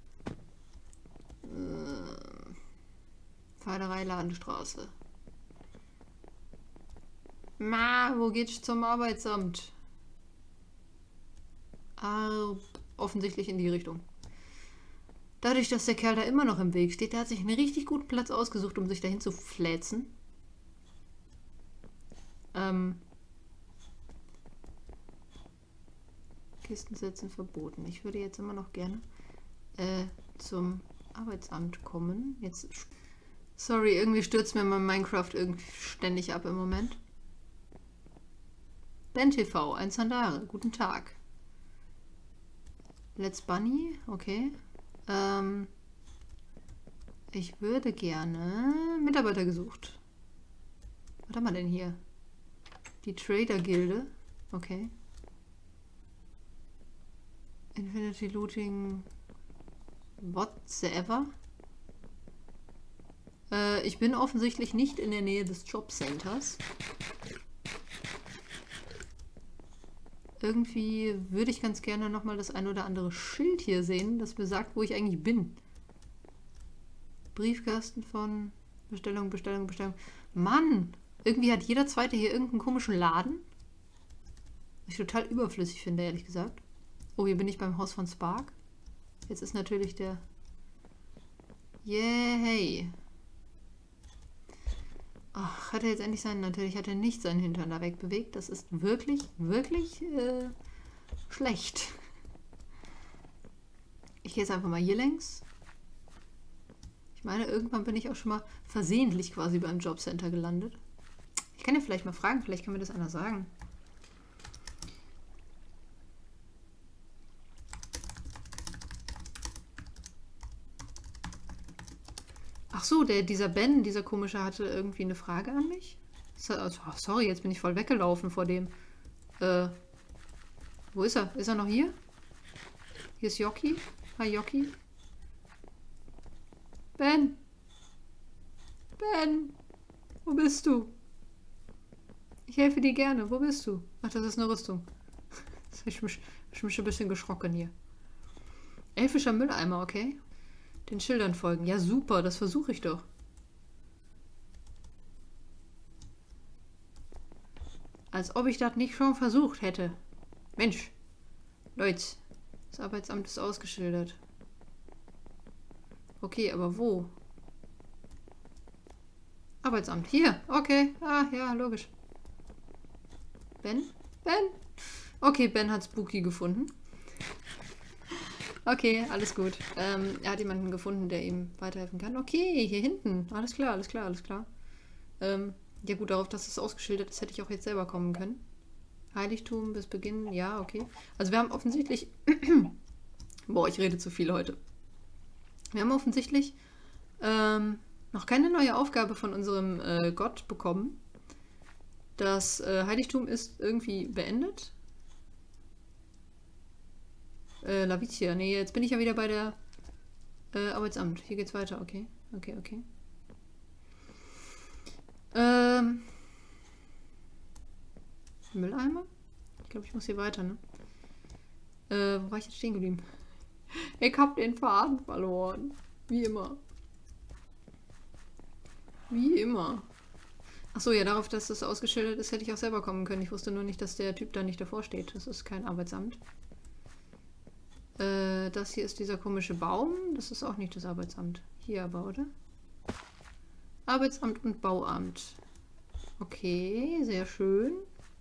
Äh, Pfeilerei Ladenstraße. Ma, wo geht's zum Arbeitsamt? Ah, offensichtlich in die Richtung. Dadurch, dass der Kerl da immer noch im Weg steht, der hat sich einen richtig guten Platz ausgesucht, um sich dahin zu fläzen. Ähm. Kisten setzen verboten. Ich würde jetzt immer noch gerne äh, zum Arbeitsamt kommen. Jetzt. Sorry, irgendwie stürzt mir mein Minecraft irgendwie ständig ab im Moment. Ben T V, ein Sandare. Guten Tag. Let's Bunny, okay. Ähm, ich würde gerne Mitarbeiter gesucht. Was haben wir denn hier? Die Trader-Gilde. Okay. Infinity Looting. Whatsoever. Äh, ich bin offensichtlich nicht in der Nähe des Jobcenters. Irgendwie würde ich ganz gerne nochmal das ein oder andere Schild hier sehen, das mir sagt, wo ich eigentlich bin. Briefkasten von Bestellung, Bestellung, Bestellung. Mann! Irgendwie hat jeder Zweite hier irgendeinen komischen Laden. Was ich total überflüssig finde, ehrlich gesagt. Oh, hier bin ich beim Haus von Spark. Jetzt ist natürlich der... Yay! Ach, hat er jetzt endlich seinen... Natürlich hat er nicht seinen Hintern da wegbewegt. Das ist wirklich, wirklich äh, schlecht. Ich gehe jetzt einfach mal hier längs. Ich meine, irgendwann bin ich auch schon mal versehentlich quasi beim Jobcenter gelandet. Ich kann ja vielleicht mal fragen, vielleicht kann mir das einer sagen. Ach so, der, dieser Ben, dieser komische, hatte irgendwie eine Frage an mich. So, also, sorry, jetzt bin ich voll weggelaufen vor dem. Äh, wo ist er? Ist er noch hier? Hier ist Yoki. Hi, Yoki. Ben! Ben! Wo bist du? Ich helfe dir gerne. Wo bist du? Ach, das ist eine Rüstung. Ich mich, ich mich ein bisschen geschrocken hier. Elfischer Mülleimer, okay. Den Schildern folgen. Ja, super, das versuche ich doch. Als ob ich das nicht schon versucht hätte. Mensch. Leute, das Arbeitsamt ist ausgeschildert. Okay, aber wo? Arbeitsamt. Hier. Okay. Ah, ja, logisch. Ben? Ben? Okay, Ben hat Spooky gefunden. Okay, alles gut. Ähm, er hat jemanden gefunden, der ihm weiterhelfen kann. Okay, hier hinten. Alles klar, alles klar, alles klar. Ähm, ja gut, darauf, dass es ausgeschildert ist, hätte ich auch jetzt selber kommen können. Heiligtum bis Beginn, ja, okay. Also wir haben offensichtlich... Boah, ich rede zu viel heute. Wir haben offensichtlich ähm, noch keine neue Aufgabe von unserem äh, Gott bekommen. Das äh, Heiligtum ist irgendwie beendet. Äh, Lavitia. Nee, jetzt bin ich ja wieder bei der äh, Arbeitsamt. Hier geht's weiter. Okay, okay, okay. Ähm. Mülleimer? Ich glaube, ich muss hier weiter, ne? Äh, wo war ich jetzt stehen geblieben? Ich hab den Faden verloren. Wie immer. Wie immer. Achso, ja, darauf, dass das ausgeschildert ist, hätte ich auch selber kommen können. Ich wusste nur nicht, dass der Typ da nicht davor steht. Das ist kein Arbeitsamt. Äh, das hier ist dieser komische Baum. Das ist auch nicht das Arbeitsamt. Hier aber, oder? Arbeitsamt und Bauamt. Okay, sehr schön.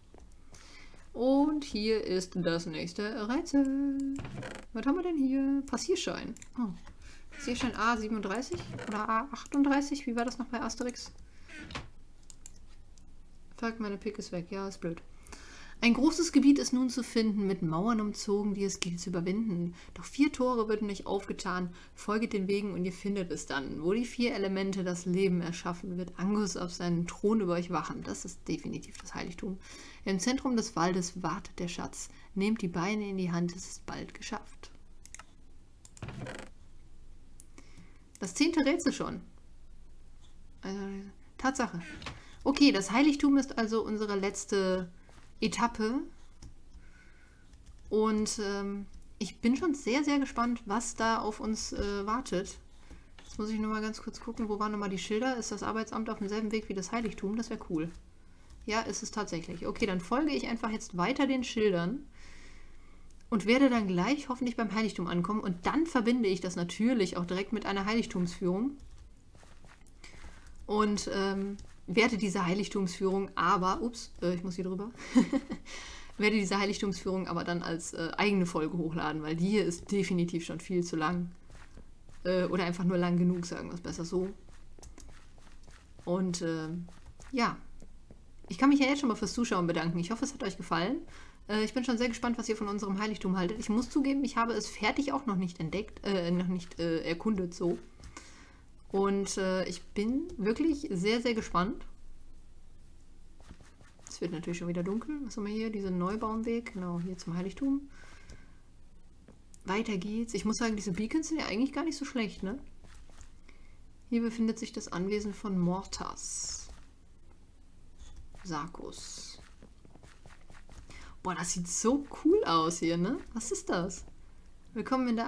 Und hier ist das nächste Rätsel. Was haben wir denn hier? Passierschein. Oh. Passierschein A siebenunddreißig oder A achtunddreißig? Wie war das noch bei Asterix? Fuck, meine Pick ist weg. Ja, ist blöd. Ein großes Gebiet ist nun zu finden, mit Mauern umzogen, die es gilt zu überwinden. Doch vier Tore werden euch aufgetan. Folget den Wegen und ihr findet es dann. Wo die vier Elemente das Leben erschaffen, wird Angus auf seinen Thron über euch wachen. Das ist definitiv das Heiligtum. Im Zentrum des Waldes wartet der Schatz. Nehmt die Beine in die Hand, es ist bald geschafft. Das zehnte Rätsel schon. Also, Tatsache. Okay, das Heiligtum ist also unsere letzte Etappe. Und ähm, ich bin schon sehr, sehr gespannt, was da auf uns äh, wartet. Jetzt muss ich nur mal ganz kurz gucken, wo waren nochmal die Schilder? Ist das Arbeitsamt auf demselben Weg wie das Heiligtum? Das wäre cool. Ja, ist es tatsächlich. Okay, dann folge ich einfach jetzt weiter den Schildern und werde dann gleich hoffentlich beim Heiligtum ankommen. Und dann verbinde ich das natürlich auch direkt mit einer Heiligtumsführung. Und ähm, werde diese Heiligtumsführung aber, ups, äh, ich muss hier drüber, werde diese Heiligtumsführung aber dann als äh, eigene Folge hochladen, weil die hier ist definitiv schon viel zu lang. Äh, oder einfach nur lang genug, sagen wir es besser so. Und äh, ja, ich kann mich ja jetzt schon mal fürs Zuschauen bedanken. Ich hoffe, es hat euch gefallen. Äh, ich bin schon sehr gespannt, was ihr von unserem Heiligtum haltet. Ich muss zugeben, ich habe es fertig auch noch nicht entdeckt, äh, noch nicht äh, erkundet so. Und äh, ich bin wirklich sehr, sehr gespannt. Es wird natürlich schon wieder dunkel. Was haben wir hier? Diesen Neubaumweg. Genau, hier zum Heiligtum. Weiter geht's. Ich muss sagen, diese Beacons sind ja eigentlich gar nicht so schlecht, ne? Hier befindet sich das Anwesen von Mortas. Sarkus. Boah, das sieht so cool aus hier, ne? Was ist das? Willkommen in der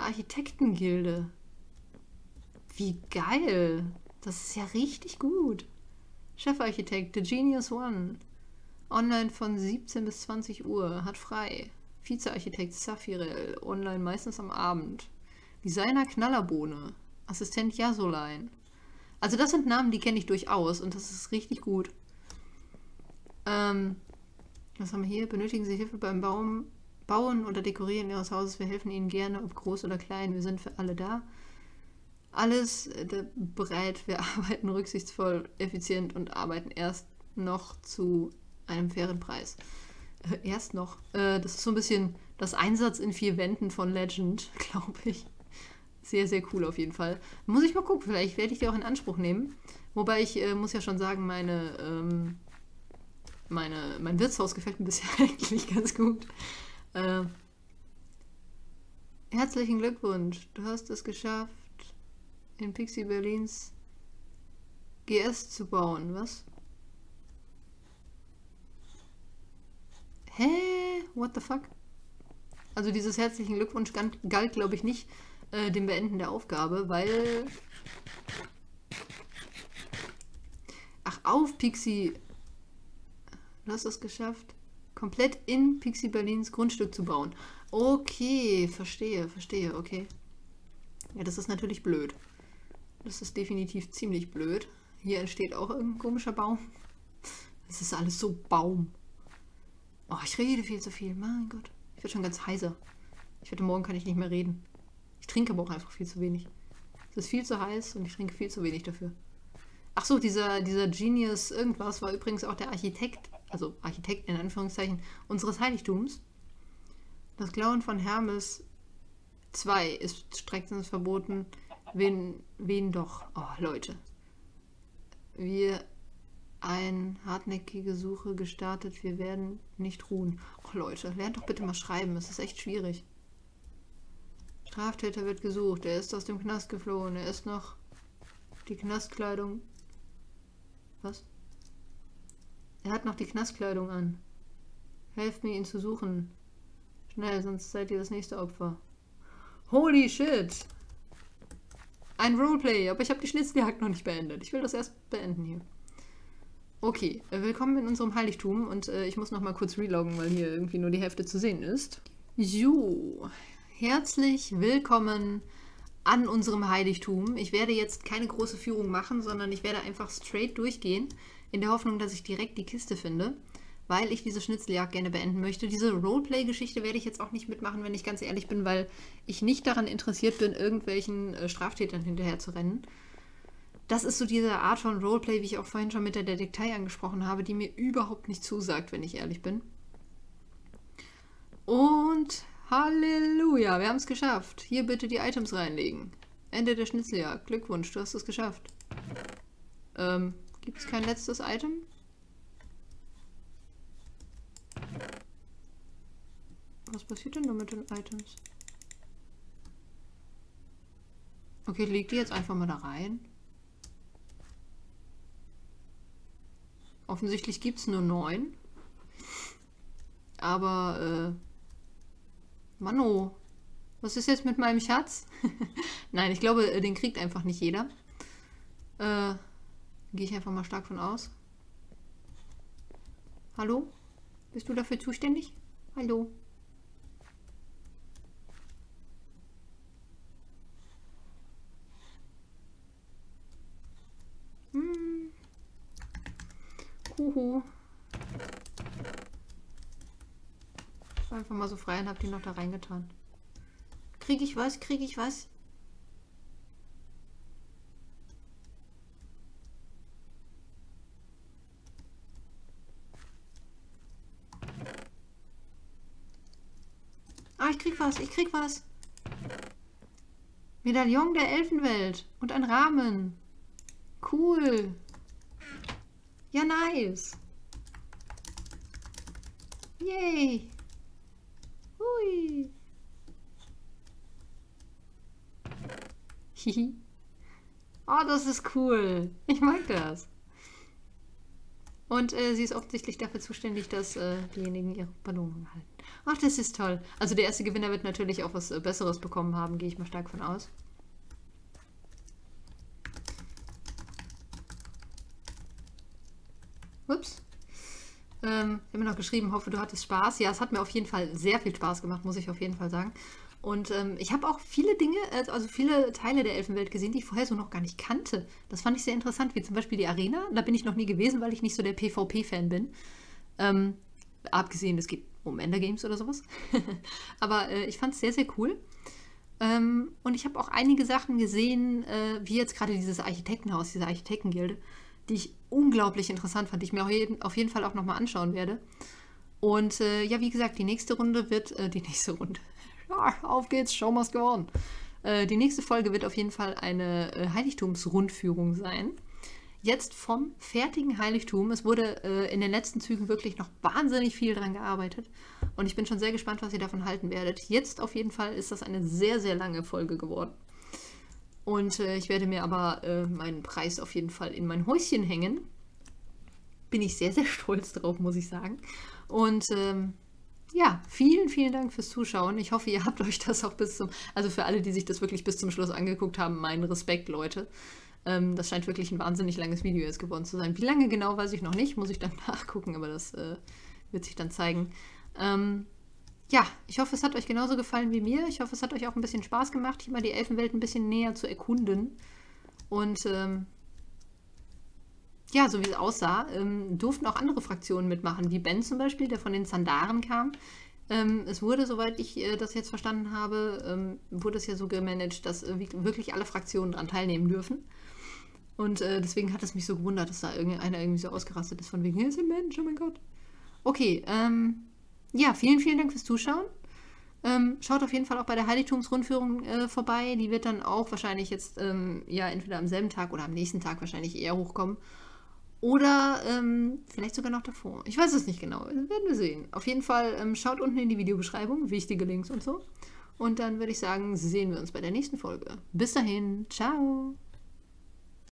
Architektengilde. Wie geil. Das ist ja richtig gut. Chefarchitekt, The Genius One. Online von siebzehn bis zwanzig Uhr. Hat frei. Vizearchitekt Safirel. Online meistens am Abend. Designer Knallerbohne. Assistent Jasolein. Also das sind Namen, die kenne ich durchaus und das ist richtig gut. Ähm, was haben wir hier? Benötigen Sie Hilfe beim Baum, Bauen oder Dekorieren Ihres Hauses? Wir helfen Ihnen gerne, ob groß oder klein. Wir sind für alle da. Alles äh, bereit. Wir arbeiten rücksichtsvoll, effizient und arbeiten erst noch zu einem fairen Preis. Äh, erst noch. Äh, das ist so ein bisschen das Einsatz in vier Wänden von Legend, glaube ich. Sehr, sehr cool auf jeden Fall. Muss ich mal gucken, vielleicht werde ich die auch in Anspruch nehmen. Wobei ich äh, muss ja schon sagen, meine, ähm, meine, mein Wirtshaus gefällt mir bisher eigentlich ganz gut. Äh, herzlichen Glückwunsch, du hast es geschafft, in Pixie Berlins G S zu bauen, was? Hä? What the fuck? Also dieses herzlichen Glückwunsch galt, glaube ich, nicht äh, dem Beenden der Aufgabe, weil... Ach, auf Pixie... Du hast es geschafft, komplett in Pixie Berlins Grundstück zu bauen. Okay, verstehe, verstehe, okay. Ja, das ist natürlich blöd. Das ist definitiv ziemlich blöd. Hier entsteht auch irgendein komischer Baum. Das ist alles so Baum. Oh, ich rede viel zu viel. Mein Gott. Ich werde schon ganz heiser. Ich wette, morgen kann ich nicht mehr reden. Ich trinke aber auch einfach viel zu wenig. Es ist viel zu heiß und ich trinke viel zu wenig dafür. Ach so, dieser, dieser Genius irgendwas war übrigens auch der Architekt, also Architekt in Anführungszeichen, unseres Heiligtums. Das Klauen von Hermes zwei ist strengstens verboten. Wen, wen doch? Oh, Leute. Wir ein hartnäckige Suche gestartet. Wir werden nicht ruhen. Oh, Leute, lernt doch bitte mal schreiben. Es ist echt schwierig. Straftäter wird gesucht. Er ist aus dem Knast geflohen. Er ist noch die Knastkleidung. Was? Er hat noch die Knastkleidung an. Helft mir, ihn zu suchen. Schnell, sonst seid ihr das nächste Opfer. Holy shit! Ein Roleplay, aber ich habe die Schnitzeljagd noch nicht beendet. Ich will das erst beenden hier. Okay, äh, willkommen in unserem Heiligtum und äh, ich muss noch mal kurz reloggen, weil hier irgendwie nur die Hälfte zu sehen ist. So, herzlich willkommen an unserem Heiligtum. Ich werde jetzt keine große Führung machen, sondern ich werde einfach straight durchgehen, in der Hoffnung, dass ich direkt die Kiste finde, weil ich diese Schnitzeljagd gerne beenden möchte. Diese Roleplay-Geschichte werde ich jetzt auch nicht mitmachen, wenn ich ganz ehrlich bin, weil ich nicht daran interessiert bin, irgendwelchen äh, Straftätern hinterher zu rennen. Das ist so diese Art von Roleplay, wie ich auch vorhin schon mit der Detektei angesprochen habe, die mir überhaupt nicht zusagt, wenn ich ehrlich bin. Und Halleluja, wir haben es geschafft. Hier bitte die Items reinlegen. Ende der Schnitzeljagd. Glückwunsch, du hast es geschafft. Ähm, gibt es kein letztes Item? Was passiert denn da mit den Items? Okay, leg die jetzt einfach mal da rein. Offensichtlich gibt es nur neun. Aber, äh... Mano, was ist jetzt mit meinem Schatz? Nein, ich glaube, den kriegt einfach nicht jeder. Äh, gehe ich einfach mal stark von aus. Hallo? Bist du dafür zuständig? Hallo? Hm. Huhu. Ich war einfach mal so frei und hab die noch da reingetan. Krieg ich was? Krieg ich was? Ah, ich krieg was, ich krieg was. Medaillon der Elfenwelt und ein Rahmen. Cool. Ja, nice. Yay. Hui. Hihi. Oh, das ist cool. Ich mag das. Und äh, sie ist offensichtlich dafür zuständig, dass äh, diejenigen ihre Belohnung erhalten. Ach, das ist toll. Also der erste Gewinner wird natürlich auch was äh, Besseres bekommen haben, gehe ich mal stark von aus. Ups. Ähm, ich habe mir noch geschrieben, hoffe, du hattest Spaß. Ja, es hat mir auf jeden Fall sehr viel Spaß gemacht, muss ich auf jeden Fall sagen. Und ähm, ich habe auch viele Dinge, äh, also viele Teile der Elfenwelt gesehen, die ich vorher so noch gar nicht kannte. Das fand ich sehr interessant, wie zum Beispiel die Arena. Da bin ich noch nie gewesen, weil ich nicht so der PvP-Fan bin. Ähm, abgesehen, es geht um Endergames oder sowas. Aber äh, ich fand es sehr, sehr cool. Ähm, und ich habe auch einige Sachen gesehen, äh, wie jetzt gerade dieses Architektenhaus, diese Architektengilde, die ich unglaublich interessant fand, die ich mir auf jeden, auf jeden Fall auch nochmal anschauen werde. Und äh, ja, wie gesagt, die nächste Runde wird, äh, die nächste Runde, ja, auf geht's, Show must go on. Äh, die nächste Folge wird auf jeden Fall eine äh, Heiligtumsrundführung sein. Jetzt vom fertigen Heiligtum. Es wurde äh, in den letzten Zügen wirklich noch wahnsinnig viel dran gearbeitet. Und ich bin schon sehr gespannt, was ihr davon halten werdet. Jetzt auf jeden Fall ist das eine sehr, sehr lange Folge geworden. Und äh, ich werde mir aber äh, meinen Preis auf jeden Fall in mein Häuschen hängen. Bin ich sehr, sehr stolz drauf, muss ich sagen. Und ähm, ja, vielen, vielen Dank fürs Zuschauen. Ich hoffe, ihr habt euch das auch bis zum... Also für alle, die sich das wirklich bis zum Schluss angeguckt haben, meinen Respekt, Leute. Ähm, das scheint wirklich ein wahnsinnig langes Video jetzt geworden zu sein. Wie lange genau, weiß ich noch nicht. Muss ich dann nachgucken, aber das äh, wird sich dann zeigen. Ähm, ja, ich hoffe, es hat euch genauso gefallen wie mir. Ich hoffe, es hat euch auch ein bisschen Spaß gemacht, hier mal die Elfenwelt ein bisschen näher zu erkunden. Und ähm, ja, so wie es aussah, ähm, durften auch andere Fraktionen mitmachen. Wie Ben zum Beispiel, der von den Zandaren kam. Ähm, es wurde, soweit ich äh, das jetzt verstanden habe, ähm, wurde es ja so gemanagt, dass äh, wirklich alle Fraktionen daran teilnehmen dürfen. Und äh, deswegen hat es mich so gewundert, dass da irgendeiner irgendwie so ausgerastet ist, von wegen, hier ist ein Mensch, oh mein Gott. Okay, ähm, ja, vielen, vielen Dank fürs Zuschauen. Ähm, schaut auf jeden Fall auch bei der Heiligtumsrundführung äh, vorbei. Die wird dann auch wahrscheinlich jetzt, ähm, ja, entweder am selben Tag oder am nächsten Tag wahrscheinlich eher hochkommen. Oder ähm, vielleicht sogar noch davor. Ich weiß es nicht genau, das werden wir sehen. Auf jeden Fall ähm, schaut unten in die Videobeschreibung, wichtige Links und so. Und dann würde ich sagen, sehen wir uns bei der nächsten Folge. Bis dahin, ciao!